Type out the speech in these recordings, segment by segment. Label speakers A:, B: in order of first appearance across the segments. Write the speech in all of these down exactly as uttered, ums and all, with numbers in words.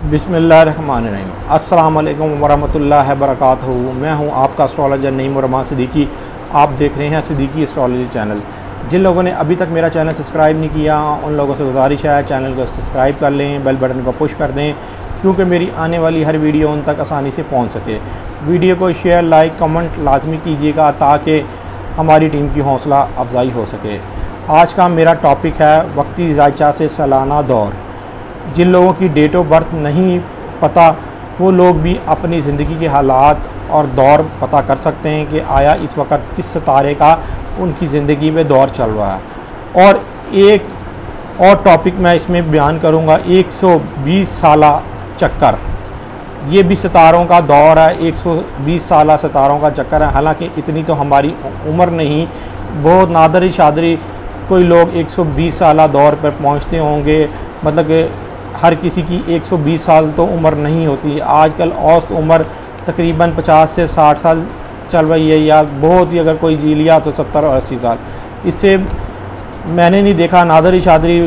A: बिस्मिल्लाहिर्रहमानिर्रहीम। अस्सलाम वालेकुम वरहमतुल्लाहि वबरकातुहू। मैं हूं आपका एस्ट्रोलॉजर नईम रहमान सिद्दीकी। आप देख रहे हैं सिद्दीकी एस्ट्रोलॉजी चैनल। जिन लोगों ने अभी तक मेरा चैनल सब्सक्राइब नहीं किया उन लोगों से गुजारिश है चैनल को सब्सक्राइब कर लें, बेल बटन को पुश कर दें क्योंकि मेरी आने वाली हर वीडियो उन तक आसानी से पहुँच सके। वीडियो को शेयर, लाइक, कमेंट लाजमी कीजिएगा ताकि हमारी टीम की हौसला अफजाई हो सके। आज का मेरा टॉपिक है वक्ती ज़ायचा से सालाना दौर। जिन लोगों की डेट ऑफ बर्थ नहीं पता वो लोग भी अपनी ज़िंदगी के हालात और दौर पता कर सकते हैं कि आया इस वक्त किस सितारे का उनकी ज़िंदगी में दौर चल रहा है। और एक और टॉपिक मैं इसमें बयान करूंगा, एक सौ बीस साला चक्कर। ये भी सितारों का दौर है, एक सौ बीस साला सितारों का चक्कर है। हालांकि इतनी तो हमारी उम्र नहीं, बहुत नादरी शादरी कोई लोग एक सौ बीस साला दौर पर पहुंचते होंगे। मतलब कि हर किसी की एक सौ बीस साल तो उम्र नहीं होती। आजकल औसत उम्र तकरीबन पचास से साठ साल चल रही है, या बहुत ही अगर कोई जी लिया तो सत्तर और अस्सी साल। इससे मैंने नहीं देखा, नादरी शादरी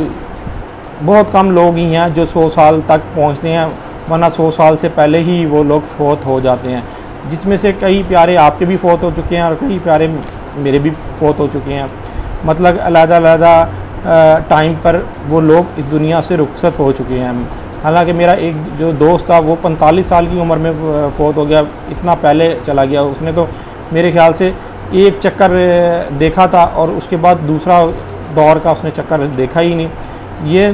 A: बहुत कम लोग ही हैं जो सौ साल तक पहुंचते हैं, वरना सौ साल से पहले ही वो लोग फोत हो जाते हैं। जिसमें से कई प्यारे आपके भी फोत हो चुके हैं और कई प्यारे मेरे भी फोत हो चुके हैं। मतलब अलग-अलग टाइम पर वो लोग इस दुनिया से रुखसत हो चुके हैं। हालांकि मेरा एक जो दोस्त था वो पैंतालीस साल की उम्र में फोत हो गया, इतना पहले चला गया। उसने तो मेरे ख्याल से एक चक्कर देखा था और उसके बाद दूसरा दौर का उसने चक्कर देखा ही नहीं। ये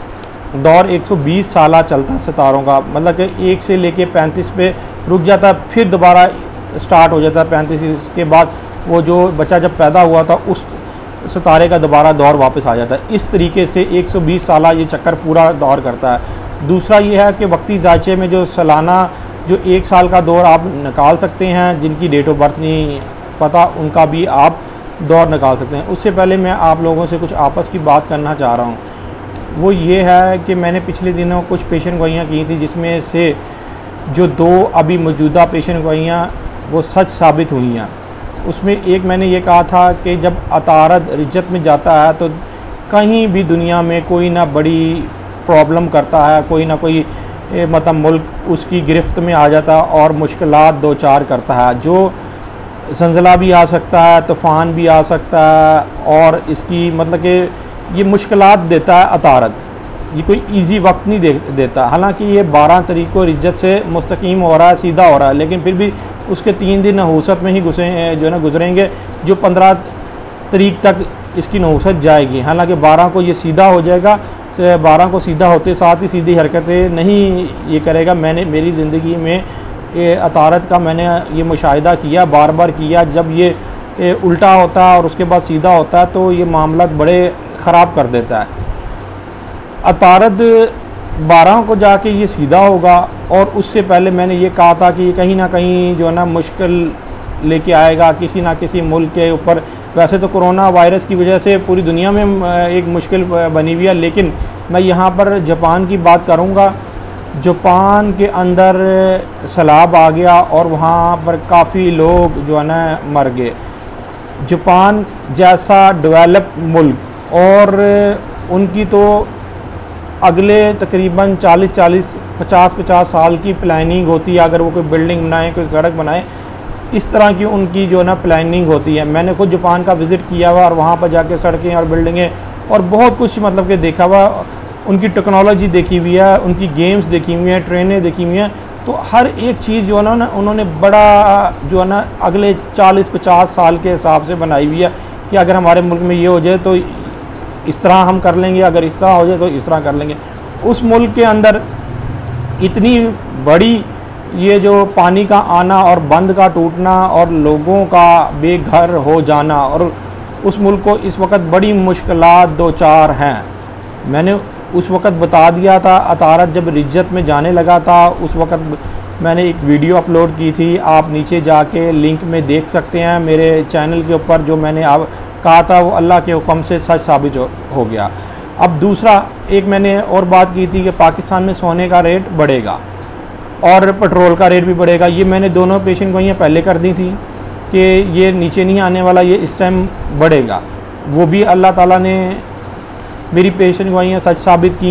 A: दौर एक सौ बीस साल चलता है सितारों का। मतलब कि एक से लेके पैंतीस पे रुक जाता है, फिर दोबारा स्टार्ट हो जाता है पैंतीस के बाद। वो जो बच्चा जब पैदा हुआ था उस सितारे का दोबारा दौर वापस आ जाता है। इस तरीके से एक सौ बीस साल ये चक्कर पूरा दौर करता है। दूसरा ये है कि वक्ती ज़ायचे में जो सालाना जो एक साल का दौर आप निकाल सकते हैं, जिनकी डेट ऑफ बर्थ नहीं पता उनका भी आप दौर निकाल सकते हैं। उससे पहले मैं आप लोगों से कुछ आपस की बात करना चाह रहा हूँ। वो ये है कि मैंने पिछले दिनों कुछ पेशेंट गोइयाँ की थी, जिसमें से जो दो अभी मौजूदा पेशेंट गोइयाँ वो सच साबित हुई हैं। उसमें एक मैंने ये कहा था कि जब अतारद रिज्जत में जाता है तो कहीं भी दुनिया में कोई ना बड़ी प्रॉब्लम करता है, कोई ना कोई मतलब मुल्क उसकी गिरफ्त में आ जाता है और मुश्किलात दो चार करता है। जो ज़लज़ला भी आ सकता है, तूफ़ान भी आ सकता है और इसकी मतलब कि ये मुश्किलात देता है अतारद। ये कोई इजी वक्त नहीं दे, देता। हालांकि ये बारह तारीख को रिज्जत से मुस्तकीम हो रहा है, सीधा हो रहा है, लेकिन फिर भी उसके तीन दिन नहूसत में ही घुसे जो है ना गुजरेंगे, जो पंद्रह तारीख तक इसकी नहूसत जाएगी। हालांकि बारह को ये सीधा हो जाएगा, बारह को सीधा होते साथ ही सीधी हरकतें नहीं ये करेगा। मैंने मेरी ज़िंदगी में ये अतारत का मैंने ये मुशाहिदा किया, बार बार किया। जब ये, ये उल्टा होता है और उसके बाद सीधा होता है तो ये मामला बड़े ख़राब कर देता है। अतारद बारह को जाके ये सीधा होगा और उससे पहले मैंने ये कहा था कि कहीं ना कहीं जो है ना मुश्किल लेके आएगा किसी ना किसी मुल्क के ऊपर। वैसे तो कोरोना वायरस की वजह से पूरी दुनिया में एक मुश्किल बनी हुई है, लेकिन मैं यहाँ पर जापान की बात करूँगा। जापान के अंदर सैलाब आ गया और वहाँ पर काफ़ी लोग जो है ना मर गए। जापान जैसा डेवलप मुल्क और उनकी तो अगले तकरीबन चालीस चालीस पचास पचास साल की प्लानिंग होती है। अगर वो कोई बिल्डिंग बनाए, कोई सड़क बनाए, इस तरह की उनकी जो है ना प्लानिंग होती है। मैंने खुद जापान का विज़िट किया हुआ और वहाँ पर जाके सड़कें और बिल्डिंगें और बहुत कुछ मतलब कि देखा हुआ। उनकी टेक्नोलॉजी देखी हुई है, उनकी गेम्स देखी हुई हैं, ट्रेनें देखी हुई हैं। तो हर एक चीज़ जो है ना उन्होंने बड़ा जो है ना अगले चालीस पचास साल के हिसाब से बनाई हुई है कि अगर हमारे मुल्क में ये हो जाए तो इस तरह हम कर लेंगे, अगर इस तरह हो जाए तो इस तरह कर लेंगे। उस मुल्क के अंदर इतनी बड़ी ये जो पानी का आना और बंद का टूटना और लोगों का बेघर हो जाना, और उस मुल्क को इस वक्त बड़ी मुश्किलात दो चार हैं। मैंने उस वक्त बता दिया था। अतारत जब रिज्जत में जाने लगा था उस वक्त मैंने एक वीडियो अपलोड की थी, आप नीचे जाके लिंक में देख सकते हैं मेरे चैनल के ऊपर। जो मैंने आप कहा था वो अल्लाह के हुक्म से सच साबित हो, हो गया। अब दूसरा एक मैंने और बात की थी कि पाकिस्तान में सोने का रेट बढ़ेगा और पेट्रोल का रेट भी बढ़ेगा। ये मैंने दोनों पेशेंट को यहाँ पहले कर दी थी कि ये नीचे नहीं आने वाला, ये इस टाइम बढ़ेगा। वो भी अल्लाह ताला ने मेरी पेशेंट गोइयाँ सच साबित की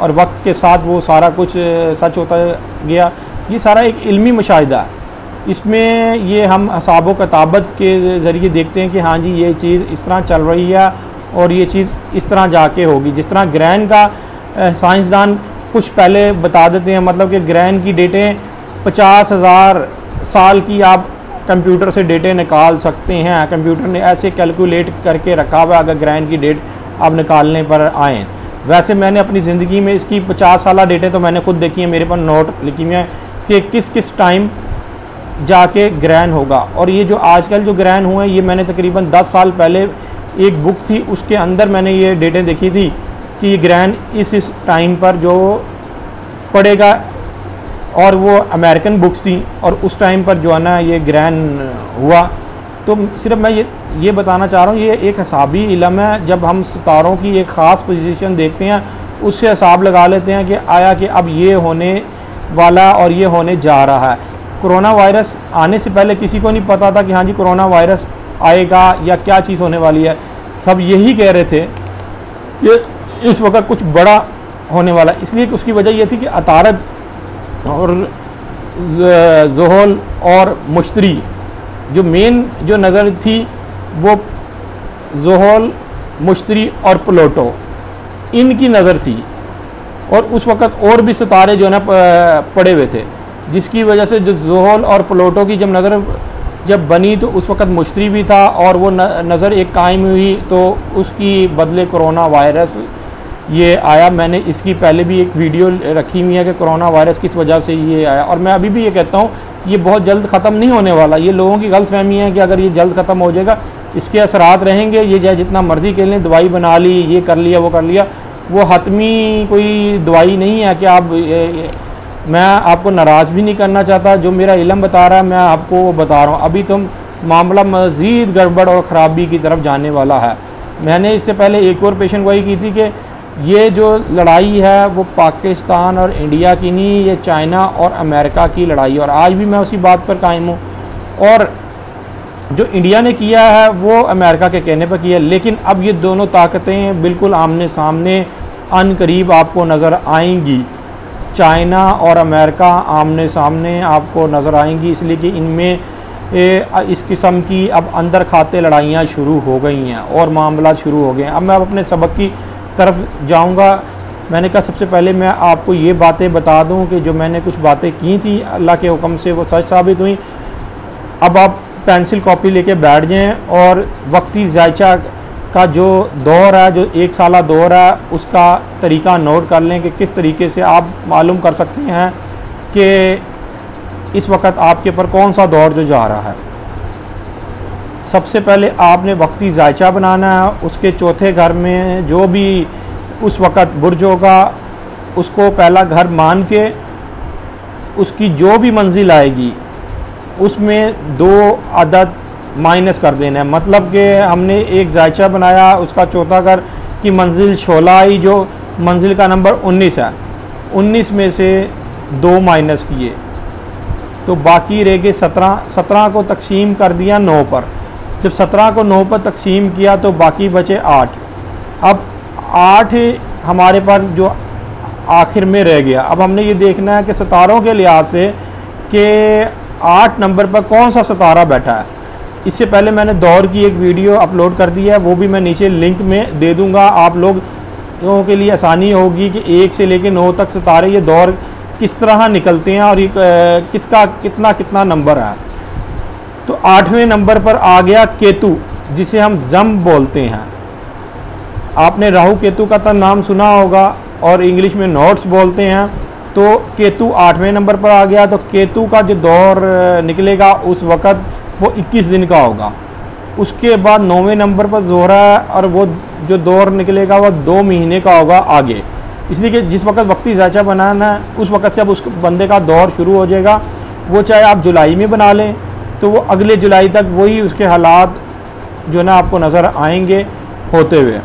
A: और वक्त के साथ वो सारा कुछ सच होता गया। ये सारा एक इल्मी मुशाहिदा है। इसमें ये हम हिसाब किताबत के ज़रिए देखते हैं कि हाँ जी ये चीज़ इस तरह चल रही है और ये चीज़ इस तरह जाके होगी। जिस तरह ग्रहण का साइंसदान कुछ पहले बता देते हैं, मतलब कि ग्रहण की डेटें पचास हज़ार साल की आप कंप्यूटर से डेटे निकाल सकते हैं। कंप्यूटर ने ऐसे कैलकुलेट करके रखा हुआ अगर ग्रहण की डेट आप निकालने पर आएँ। वैसे मैंने अपनी ज़िंदगी में इसकी पचास साल डेटें तो मैंने खुद देखी हैं, मेरे पास नोट लिखी हुई हैं कि किस किस टाइम जाके ग्रहण होगा। और ये जो आजकल जो ग्रहण हुए हैं ये मैंने तकरीबन दस साल पहले एक बुक थी उसके अंदर मैंने ये डेटें देखी थी कि ये ग्रहण इस इस टाइम पर जो पड़ेगा, और वो अमेरिकन बुक्स थी और उस टाइम पर जो है ना ये ग्रहण हुआ। तो सिर्फ मैं ये ये बताना चाह रहा हूँ ये एक हिसाबी इल्म है। जब हम सितारों की एक ख़ास पोजीशन देखते हैं उससे हिसाब लगा लेते हैं कि आया कि अब ये होने वाला और ये होने जा रहा है। कोरोना वायरस आने से पहले किसी को नहीं पता था कि हाँ जी कोरोना वायरस आएगा या क्या चीज़ होने वाली है। सब यही कह रहे थे कि इस वक्त कुछ बड़ा होने वाला। इसलिए उसकी वजह यह थी कि अतारद और ज़ोहल और मुश्तरी जो मेन जो नज़र थी वो ज़ोहल, मुश्तरी और प्लूटो इनकी नज़र थी। और उस वक़्त और भी सितारे जो है ना पड़े हुए थे, जिसकी वजह से जो ज़ोहल और प्लूटो की जब नज़र जब बनी तो उस वक़्त मुश्तरी भी था और वो नज़र एक कायम हुई तो उसकी बदले कोरोना वायरस ये आया। मैंने इसकी पहले भी एक वीडियो रखी हुई है कि कोरोना वायरस किस वजह से ये आया। और मैं अभी भी ये कहता हूँ ये बहुत जल्द ख़त्म नहीं होने वाला। ये लोगों की गलत फहमी है कि अगर ये जल्द ख़त्म हो जाएगा इसके असरात रहेंगे। ये चाहे जितना मर्ज़ी के लें, दवाई बना ली, ये कर लिया, वो कर लिया, वो हतमी कोई दवाई नहीं है कि आप ये, ये, मैं आपको नाराज़ भी नहीं करना चाहता। जो मेरा इल्म बता रहा है मैं आपको वो बता रहा हूँ। अभी तुम मामला मज़ीद गड़बड़ और ख़राबी की तरफ जाने वाला है। मैंने इससे पहले एक और पेशन गोई की थी कि ये जो लड़ाई है वो पाकिस्तान और इंडिया की नहीं, ये चाइना और अमेरिका की लड़ाई है। और आज भी मैं उसी बात पर कायम हूँ। और जो इंडिया ने किया है वो अमेरिका के कहने पर किया, लेकिन अब ये दोनों ताकतें बिल्कुल आमने सामने अन करीब आपको नज़र आएंगी। चाइना और अमेरिका आमने सामने आपको नज़र आएंगी, इसलिए कि इनमें इस किस्म की अब अंदर खाते लड़ाइयाँ शुरू हो गई हैं और मामला शुरू हो गए हैं। अब मैं अपने सबक की तरफ जाऊंगा। मैंने कहा सबसे पहले मैं आपको ये बातें बता दूं कि जो मैंने कुछ बातें की थी अल्लाह के हुक्म से वो सच साबित हुई। अब आप पेंसिल कॉपी लेके बैठ जाएं और वक्ती ज़ायचा का जो दौर है, जो एक साला दौर है, उसका तरीका नोट कर लें कि किस तरीके से आप मालूम कर सकते हैं कि इस वक्त आपके ऊपर कौन सा दौर जो जा रहा है। सबसे पहले आपने वक्ती ज़ायचा बनाना है। उसके चौथे घर में जो भी उस वक़्त बुर्ज होगा उसको पहला घर मान के उसकी जो भी मंजिल आएगी उसमें दो अदद माइनस कर देना है। मतलब कि हमने एक ज़ायचा बनाया, उसका चौथा घर की मंजिल सोलह आई, जो मंजिल का नंबर उन्नीस है। उन्नीस में से दो माइनस किए तो बाकी रह गए सत्रह। सत्रह को तकसीम कर दिया नौ पर। जब सत्रह को नौ पर तकसीम किया तो बाकी बचे आठ। अब आठ हमारे पास जो आखिर में रह गया। अब हमने ये देखना है कि सितारों के लिहाज से कि आठ नंबर पर कौन सा सितारा बैठा है। इससे पहले मैंने दौर की एक वीडियो अपलोड कर दी है, वो भी मैं नीचे लिंक में दे दूँगा। आप लोगों के लिए आसानी होगी कि एक से लेकर नौ तक सितारे ये दौर किस तरह निकलते हैं और ये किसका कितना कितना नंबर है। तो आठवें नंबर पर आ गया केतु, जिसे हम जम बोलते हैं। आपने राहु केतु का तो नाम सुना होगा और इंग्लिश में नोट्स बोलते हैं। तो केतु आठवें नंबर पर आ गया। तो केतु का जो दौर निकलेगा उस वक़्त वो इक्कीस दिन का होगा। उसके बाद नौवें नंबर पर ज़ोहरा है और वो जो दौर निकलेगा वो दो महीने का होगा आगे। इसलिए कि जिस वक्त वक्ती ज़ायचा बनाना है उस वक्त से अब उस बंदे का दौर शुरू हो जाएगा। वो चाहे आप जुलाई में बना लें तो वो अगले जुलाई तक वही उसके हालात जो है ना आपको नज़र आएंगे होते हुए।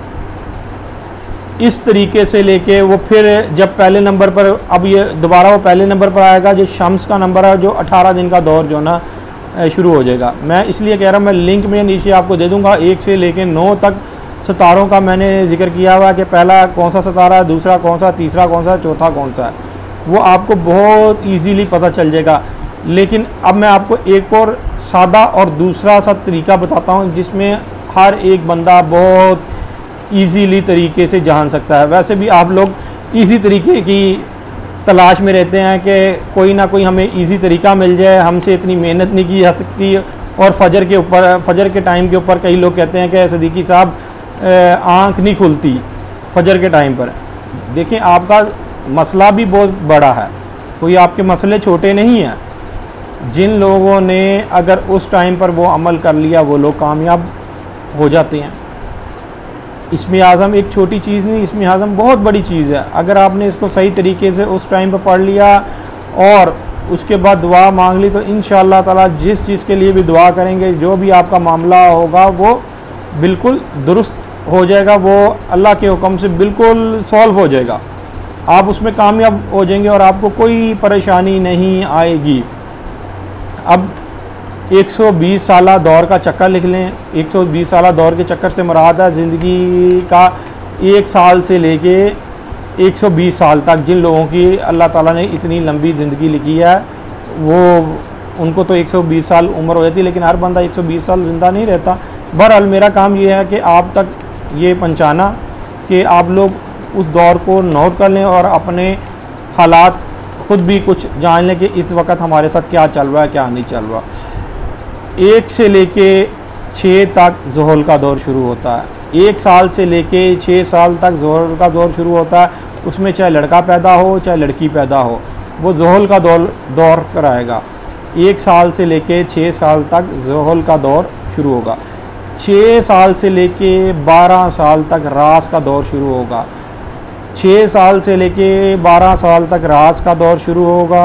A: इस तरीके से लेके वो फिर जब पहले नंबर पर अब ये दोबारा वो पहले नंबर पर आएगा जो शम्स का नंबर है, जो अठारह दिन का दौर जो ना शुरू हो जाएगा। मैं इसलिए कह रहा हूँ, मैं लिंक में नीचे आपको दे दूँगा। एक से लेके नौ तक सितारों का मैंने जिक्र किया हुआ कि पहला कौन सा सितारा है, दूसरा कौन सा, तीसरा कौन सा, चौथा कौन सा है, वो आपको बहुत इजीली पता चल जाएगा। लेकिन अब मैं आपको एक और सादा और दूसरा सा तरीका बताता हूँ जिसमें हर एक बंदा बहुत इजीली तरीके से जान सकता है। वैसे भी आप लोग इजी तरीके की तलाश में रहते हैं कि कोई ना कोई हमें इजी तरीका मिल जाए, हमसे इतनी मेहनत नहीं की जा सकती। और फजर के ऊपर, फजर के टाइम के ऊपर कई लोग कहते हैं कि सिद्दीकी साहब आँख नहीं खुलती फजर के टाइम पर। देखें, आपका मसला भी बहुत बड़ा है, कोई आपके मसले छोटे नहीं हैं। जिन लोगों ने अगर उस टाइम पर वो अमल कर लिया वो लोग कामयाब हो जाते हैं। इसमें आज़म एक छोटी चीज़ नहीं, इसमें आज़म बहुत बड़ी चीज़ है। अगर आपने इसको सही तरीके से उस टाइम पर पढ़ लिया और उसके बाद दुआ मांग ली तो इंशाअल्लाह ताला जिस चीज़ के लिए भी दुआ करेंगे, जो भी आपका मामला होगा वो बिल्कुल दुरुस्त हो जाएगा, वो अल्लाह के हुक्म से बिल्कुल सॉल्व हो जाएगा। आप उसमें कामयाब हो जाएंगे और आपको कोई परेशानी नहीं आएगी। अब एक सौ बीस साला दौर का चक्कर लिख लें। एक सौ बीस साला दौर के चक्कर से मुराद है ज़िंदगी का एक साल से लेके एक सौ बीस साल तक। जिन लोगों की अल्लाह ताला ने इतनी लंबी ज़िंदगी लिखी है वो उनको तो एक सौ बीस साल उम्र हो जाती है, लेकिन हर बंदा एक सौ बीस साल ज़िंदा नहीं रहता। बहरहाल मेरा काम ये है कि आप तक ये पहुँचाना कि आप लोग उस दौर को नोट कर लें और अपने हालात ख़ुद भी कुछ जान लें कि इस वक्त हमारे साथ क्या चल रहा है, क्या नहीं चल रहा। एक से लेके छः तक ज़ोहल का दौर शुरू होता है। एक साल से लेके छः साल तक ज़ोहल का दौर शुरू होता है। उसमें चाहे लड़का पैदा हो चाहे लड़की पैदा हो, वो ज़ोहल का दौर दौर कराएगा। एक साल से लेके छः साल तक ज़ोहल का दौर शुरू होगा। छः साल से लेके बारह साल तक रास का दौर शुरू होगा। छः साल से लेके बारह साल तक रास का दौर शुरू होगा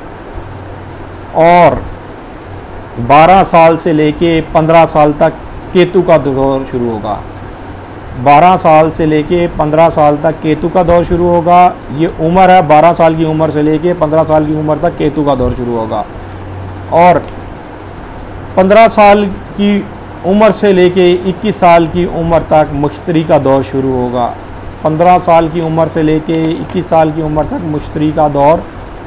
A: और बारह साल से लेके पंद्रह साल तक केतु का दौर शुरू होगा। बारह साल से लेके पंद्रह साल तक केतु का दौर शुरू होगा। ये उम्र है, बारह साल की उम्र से लेके पंद्रह साल की उम्र तक केतु का दौर शुरू होगा। और पंद्रह साल की उम्र से लेके इक्कीस साल की उम्र तक मुश्तरी का दौर शुरू होगा। पंद्रह साल की उम्र से लेके इक्कीस साल की उम्र तक मुश्तरी का दौर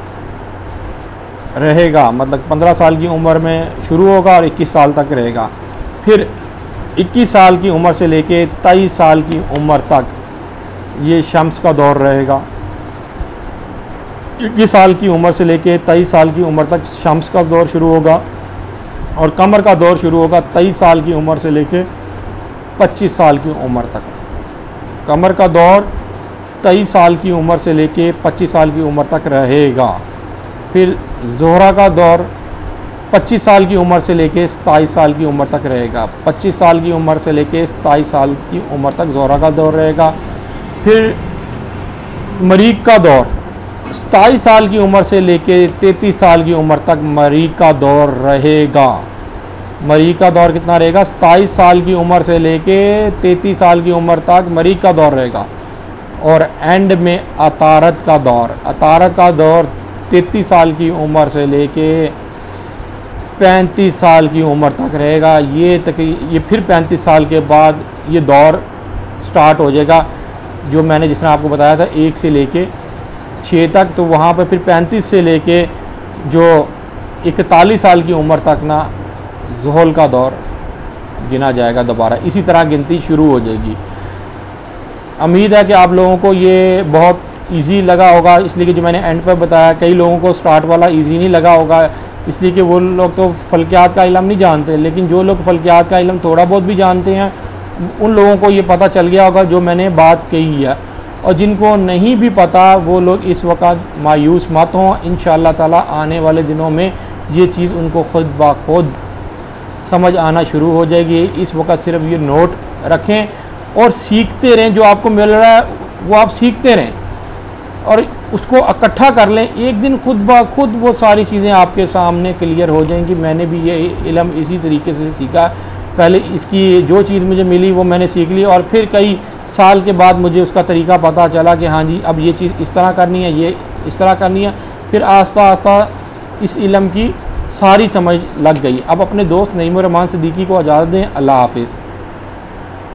A: रहेगा, मतलब पंद्रह साल की उम्र में शुरू होगा और इक्कीस साल तक रहेगा। फिर इक्कीस साल की उम्र से लेके तेईस साल की उम्र तक ये शम्स का दौर रहेगा। इक्कीस साल की उम्र से लेके तेईस साल की उम्र तक शम्स का दौर शुरू होगा और कमर का दौर शुरू होगा तेईस साल की उम्र से लेके पच्चीस साल की उम्र तक। कमर का दौर तेईस साल की उम्र से लेके पच्चीस साल की उम्र तक रहेगा। फिर ज़ोहरा का दौर पच्चीस साल की उम्र से लेके सताईस साल की उम्र तक रहेगा। पच्चीस साल की उम्र से लेके सताईस साल की उम्र तक ज़ोहरा का दौर रहेगा। फिर मरीक का दौर सताईस साल की उम्र से लेके तैंतीस साल की उम्र तक मरीक का दौर रहेगा। मरीक का दौर कितना रहेगा? सताईस साल की उम्र से लेके तैंतीस साल की उम्र तक मरीक का दौर रहेगा। और एंड में अतारत का दौर, अतारत का दौर तैंतीस साल की उम्र से लेके पैंतीस साल की उम्र तक रहेगा। ये तक ये फिर पैंतीस साल के बाद ये दौर स्टार्ट हो जाएगा जो मैंने जिस तरह आपको बताया था एक से लेके छः तक। तो वहाँ पर फिर पैंतीस से लेके जो इकतालीस साल की उम्र तक ना ज़ोहल का दौर गिना जाएगा दोबारा। इसी तरह गिनती शुरू हो जाएगी। उम्मीद है कि आप लोगों को ये बहुत इजी लगा होगा, इसलिए कि जो मैंने एंड पर बताया कई लोगों को स्टार्ट वाला इजी नहीं लगा होगा, इसलिए कि वो लोग तो फल्कियात का इल्म नहीं जानते। लेकिन जो लोग फल्कियात का इल्म थोड़ा बहुत भी जानते हैं उन लोगों को ये पता चल गया होगा जो मैंने बात कही है। और जिनको नहीं भी पता वो लोग इस वक्त मायूस मत हों। इंशाअल्लाह ताला आने वाले दिनों में ये चीज़ उनको ख़ुद ब खुद समझ आना शुरू हो जाएगी। इस वक्त सिर्फ ये नोट रखें और सीखते रहें। जो आपको मिल रहा है वो आप सीखते रहें और उसको इकट्ठा कर लें। एक दिन खुद ब खुद वो सारी चीज़ें आपके सामने क्लियर हो जाएंगी। मैंने भी ये इल्म इसी तरीके से सीखा। पहले इसकी जो चीज़ मुझे मिली वो मैंने सीख ली और फिर कई साल के बाद मुझे उसका तरीका पता चला कि हाँ जी अब ये चीज़ इस तरह करनी है, ये इस तरह करनी है। फिर आस्ता आस्ता इस इल्म की सारी समझ लग गई। अब अपने दोस्त नईमुर रहमान सिद्दीकी को इजाज़त दें। अल्लाह हाफिज़।